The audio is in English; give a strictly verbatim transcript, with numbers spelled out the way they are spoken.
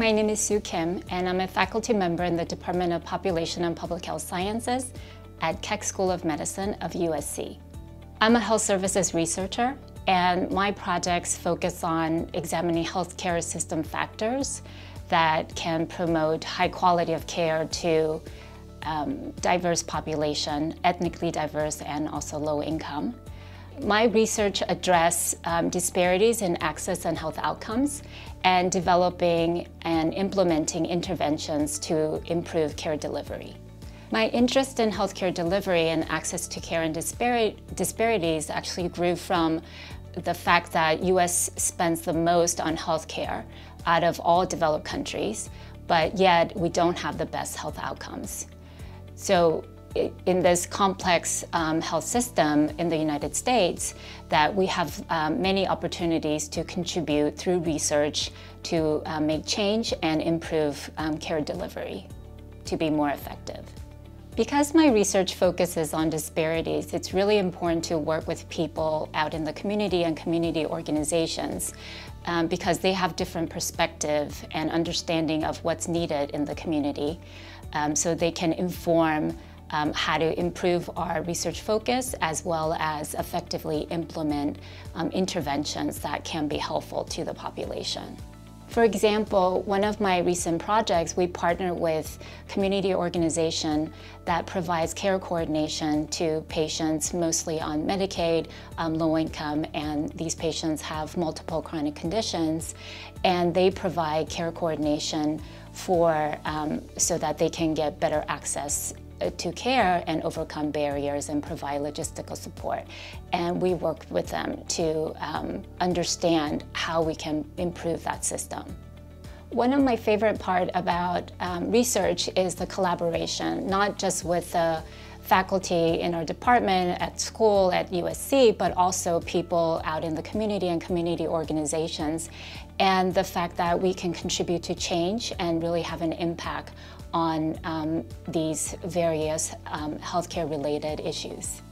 my name is Sue Kim, and I'm a faculty member in the Department of Population and Public Health Sciences at Keck School of Medicine of U S C. I'm a health services researcher, and my projects focus on examining healthcare system factors that can promote high quality of care to um, diverse population, ethnically diverse and also low income. My research addresses um, disparities in access and health outcomes and developing and implementing interventions to improve care delivery. My interest in healthcare delivery and access to care and dispari disparities actually grew from the fact that U S spends the most on healthcare out of all developed countries, but yet we don't have the best health outcomes. So in this complex um, health system in the United States, that we have um, many opportunities to contribute through research to uh, make change and improve um, care delivery to be more effective. Because my research focuses on disparities, it's really important to work with people out in the community and community organizations um, because they have different perspective and understanding of what's needed in the community, um, so they can inform Um, how to improve our research focus as well as effectively implement um, interventions that can be helpful to the population. For example, one of my recent projects, we partnered with a community organization that provides care coordination to patients mostly on Medicaid, um, low income, and these patients have multiple chronic conditions, and they provide care coordination for, um, so that they can get better access to care and overcome barriers and provide logistical support. And we worked with them to um, understand how we can improve that system. One of my favorite part about um, research is the collaboration, not just with the faculty in our department, at school, at U S C, but also people out in the community and community organizations, and the fact that we can contribute to change and really have an impact on um, these various um, healthcare-related issues.